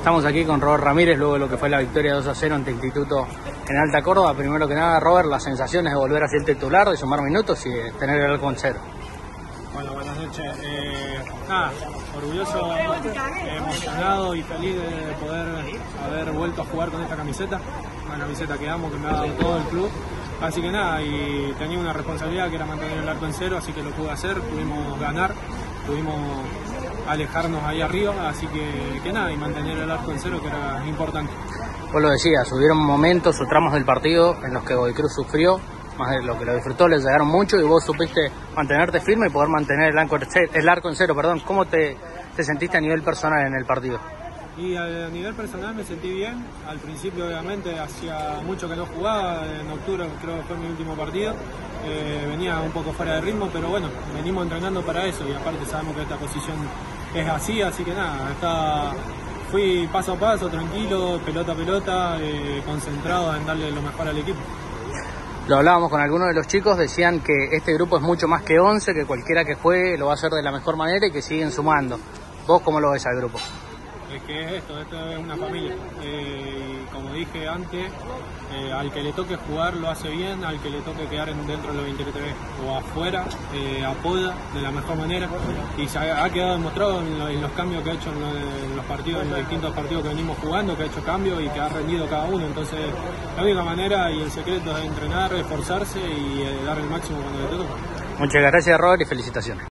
Estamos aquí con Robert Ramírez luego de lo que fue la victoria 2-0 ante Instituto en Alta Córdoba. Primero que nada, Robert, las sensaciones de volver a ser titular, de sumar minutos y de tener el arco en cero. Bueno, buenas noches. Nada, orgulloso, emocionado y feliz de poder haber vuelto a jugar con esta camiseta. Una camiseta que amo, que me ha dado todo el club. Así que nada, y tenía una responsabilidad que era mantener el arco en cero, así que lo pude hacer, pudimos ganar, pudimos alejarnos ahí arriba, así que nada, y mantener el arco en cero, que era importante. Vos lo decías, hubieron momentos o tramos del partido en los que Godoy Cruz sufrió, más de lo que lo disfrutó, le llegaron mucho y vos supiste mantenerte firme y poder mantener el arco en cero. ¿Cómo te sentiste a nivel personal en el partido? Y a nivel personal me sentí bien. Al principio, obviamente, hacía mucho que no jugaba. En octubre creo que fue mi último partido. Venía un poco fuera de ritmo, pero bueno, venimos entrenando para eso. Y aparte sabemos que esta posición es así que nada, fui paso a paso, tranquilo, pelota a pelota, concentrado en darle lo mejor al equipo. Lo hablábamos con algunos de los chicos, decían que este grupo es mucho más que 11, que cualquiera que juegue lo va a hacer de la mejor manera y que siguen sumando. ¿Vos cómo lo ves al grupo? Es que es esto es una familia. Y como dije antes, al que le toque jugar lo hace bien, al que le toque quedar dentro de los 23 o afuera, apoya de la mejor manera. Y se ha quedado demostrado en los cambios que ha hecho en los partidos, en los distintos partidos que venimos jugando, que ha hecho cambios y que ha rendido cada uno. Entonces, la única manera y el secreto es entrenar, esforzarse y dar el máximo cuando le toque. Muchas gracias, Robert, y felicitaciones.